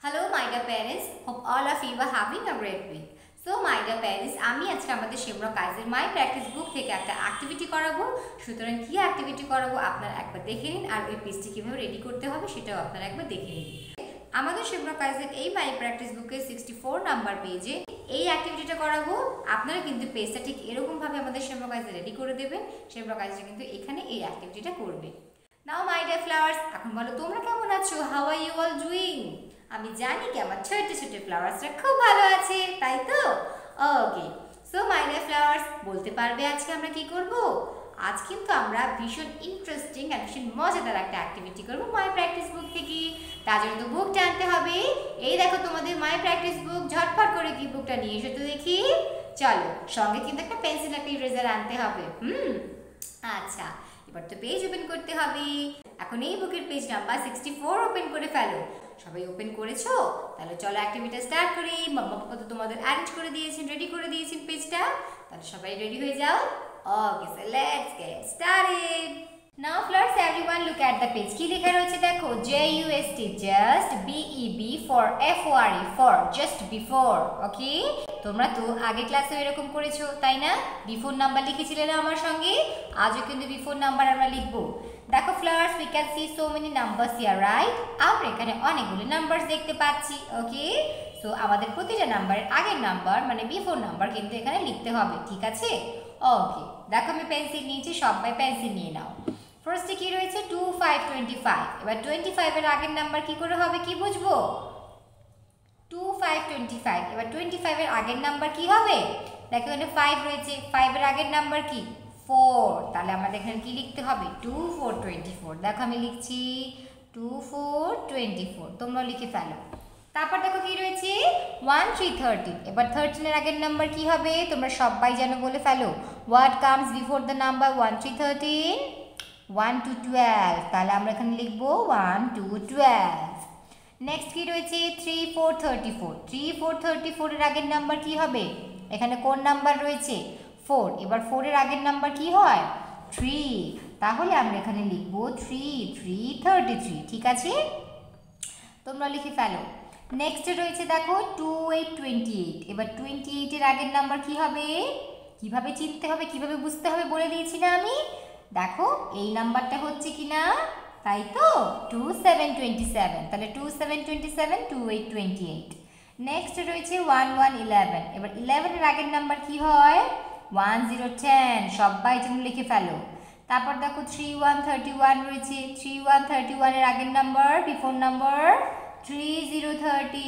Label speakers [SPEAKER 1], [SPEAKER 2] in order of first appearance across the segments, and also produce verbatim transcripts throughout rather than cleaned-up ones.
[SPEAKER 1] Hello my dear parents, hope all of you are having a great week. So my dear parents, আমি আজকে আমাদের Shamrock কাজের মাই practice বুক থেকে একটা activity করাবো। সুতরাং কি অ্যাক্টিভিটি করাবো আপনারা একবার দেখে নিন, আর ওই পেজটি কিভাবে রেডি করতে হবে সেটাও আপনারা একবার দেখে নিন। আমাদের শেমরক কাজের এই মাই প্র্যাকটিস বুকে সিক্সটি ফোর নাম্বার পেজে এই অ্যাক্টিভিটিটা করাবো। আপনারা কিন্তু পেজটা ঠিক এরকম ভাবে আমাদের শেমরক কাজে রেডি করে দেবেন। শেমরক কাজটা কিন্তু এখানে এই অ্যাক্টিভিটিটা করবে। নাও মাই ডিয়ার ফ্লাওয়ার্স, এখন বলো তোমরা কেমন আছো? How are you all doing? আমি জানি কি আমার ছোট ছোট ফ্লাওয়ার্সরা খুব ভালো আছে, তাই তো? Okay, so my dear flowers, বলতে পারবে আজকে আমরা কি করব? আজ কিন্তু আমরা ভীষণ ইন্টারেস্টিং আর ভীষণ মজাদার একটা অ্যাক্টিভিটি করব মাই প্র্যাকটিস বুক থেকে। তার জন্য তো বুকটা আনতে হবে। এই দেখো তোমাদের মাই প্র্যাকটিস বুক, ঝটপট করে কি বুকটা নিয়ে এসো তো দেখি। চলো, সঙ্গে কিন্তু একটা পেন্সিল একটা ইরেজার আনতে হবে। হুম আচ্ছা, এবার তো পেজ ওপেন করতে হবে। এখন এই বুকের page number sixty four open করে ফেলো। সবাই ওপেন করেছো? তাহলে চলো অ্যাক্টিভিটি স্টার্ট করি। মাম্মা পাপা তো তোমাদের অ্যারেঞ্জ করে দিয়েছেন, রেডি করে দিয়েছেন পেজটা। তাহলে সবাই রেডি হয়ে যাও। Okay, so let's get started. Now flowers, everyone look at the page. কি লেখা রয়েছে দেখো? J U S T, just, B E B for F O R E, for just before. Okay, তোমরা তো আগে ক্লাসে এরকম করেছো তাই না? বিফোর নাম্বার লিখেছিলে না আমার সঙ্গে? আজও কিন্তু বিফোর নাম্বার আমরা লিখবো। দেখো flowers, we can see so many numbers here, right? আমরা এখানে অনেকগুলো নাম্বারস দেখতে পাচ্ছি। ওকে, সো আমাদের প্রতিটা নাম্বারের আগের নাম্বার মানে বিফোর নাম্বার কিন্তু এখানে লিখতে হবে, ঠিক আছে? ওকে, দেখো আমি পেন্সিল নিয়েছি, সবাই পেন্সিল নিয়ে নাও। ফার্স্টে কি রয়েছে? Two five twenty five. এবার টোয়েন্টি ফাইভ এর আগের নাম্বার কি করে হবে কি বুঝবো? Two five twenty five. এবার টোয়েন্টি ফাইভ এর আগের নাম্বার কি হবে? দেখো এখানে ফাইভ রয়েছে, ফাইভ এর আগের নাম্বার কি? ফোর। তাহলে আমাদের এখানে কি লিখতে হবে? Two four twenty four. দেখো আমি লিখছি টু ফোর টোয়েন্টি ফোর, তোমরা লিখে ফেলো। তারপর দেখো কি রয়েছে? One three thirteen. এবার থার্টিন এর আগের নাম্বার কি হবে? তোমরা সবাই যেন বলে ফেলো। What comes before the number one three thirteen? One two twelve. তাহলে আমরা এখানে লিখবো ওয়ান টু টুয়েলভ। নেক্সট কি রয়েছে? Three four thirty four. Three four thirty four এর আগের নাম্বার কি হবে? এখানে কোন নাম্বার রয়েছে? ফোর। এবার ফোর এর আগের নাম্বার কি হয়? থ্রি। তাহলে আমরা এখানে লিখবো থ্রি থ্রি থার্টি থ্রি, ঠিক আছে? তোমরা লিখে ফেলো। নেক্সট রয়েছে দেখো টু এইট টোয়েন্টি এইট। এবার টোয়েন্টি এইট এর আগের নাম্বার কি হবে? কিভাবে চিনতে হবে, কিভাবে বুঝতে হবে বলে দিয়েছি না আমি? দেখো এই নাম্বারটা হচ্ছে কিনা, তাই তো? Two seven twenty seven. তাহলে two seven twenty seven, two eight twenty eight. Next রয়েছে ওয়ান ওয়ান ইলেভেন। এবার ইলেভেন এর আগের নাম্বার কি হয়? One zero ten. সবাই যেন লিখে ফেলো। তারপর দেখো থ্রি ওয়ান থার্টি ওয়ান রয়েছে। থ্রি ওয়ান থার্টি ওয়ান এর আগের number before number three zero thirty.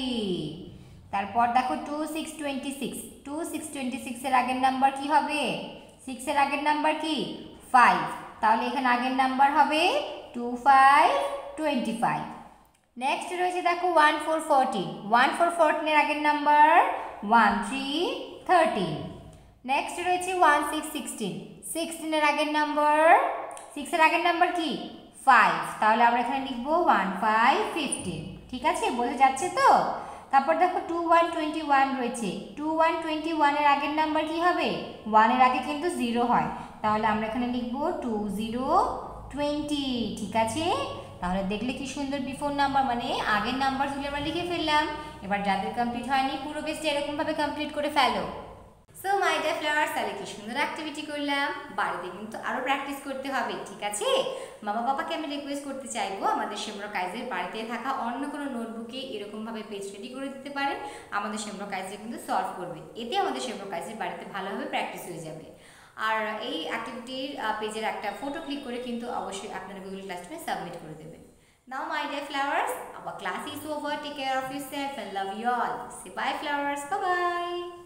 [SPEAKER 1] তারপর দেখো two six twenty six. Two six twenty six এর আগের নাম্বার কি হবে? সিক্স এর আগের নাম্বার কি? ফাইভ। তাহলে এখানে আগের নাম্বার হবে two five twenty five. Next রয়েছে দেখো one four fourteen. One four fourteen এর আগের number one three thirteen. Next রয়েছে ওয়ান সিক্স সিক্সটিন। সিক্সটিন এর আগের নাম্বার, সিক্স এর আগের নাম্বার কি? ফাইভ। তাহলে আমরা এখানে লিখবো ওয়ান ফাইভ ফিফটিন, ঠিক আছে? বোঝা যাচ্ছে তো? তারপর দেখো টু ওয়ান টোয়েন্টি ওয়ান রয়েছে। টু ওয়ান টোয়েন্টি ওয়ান এর আগের নাম্বার কি হবে? ওয়ান এর আগে কিন্তু জিরো হয়, তাহলে আমরা এখানে লিখবো টু জিরো টোয়েন্টি, ঠিক আছে? তাহলে দেখলে কি সুন্দর বিফোর নাম্বার মানে আগের নাম্বারগুলো আমরা লিখে ফেললাম। এবার যাদের কমপ্লিট হয়নি পুরো পেজটা এরকমভাবে কমপ্লিট করে ফেলো। সো মাই ডিয়ার ফ্লাওয়ার্স, তাহলে কি সুন্দর অ্যাক্টিভিটি করলাম। বাড়িতে কিন্তু আরও প্র্যাকটিস করতে হবে, ঠিক আছে? মামা বাবাকে আমি রিকোয়েস্ট করতে চাইবো আমাদের শেমরক কাইজের বাড়িতে থাকা অন্য কোনো নোটবুকে এরকমভাবে পেজ রেডি করে দিতে পারেন। আমাদের শেমরক কাইজে কিন্তু সলভ করবে, এতে আমাদের শেমরক কাইজের বাড়িতে ভালোভাবে প্র্যাকটিস হয়ে যাবে। আর এই অ্যাক্টিভিটির পেজের একটা ফটো ক্লিক করে কিন্তু অবশ্যই আপনারা গুগল ক্লাসরুমে সাবমিট করে দেবেন। Now my dear flowers, our class is over. Take care of yourself and love you all. Say bye flowers. Bye bye.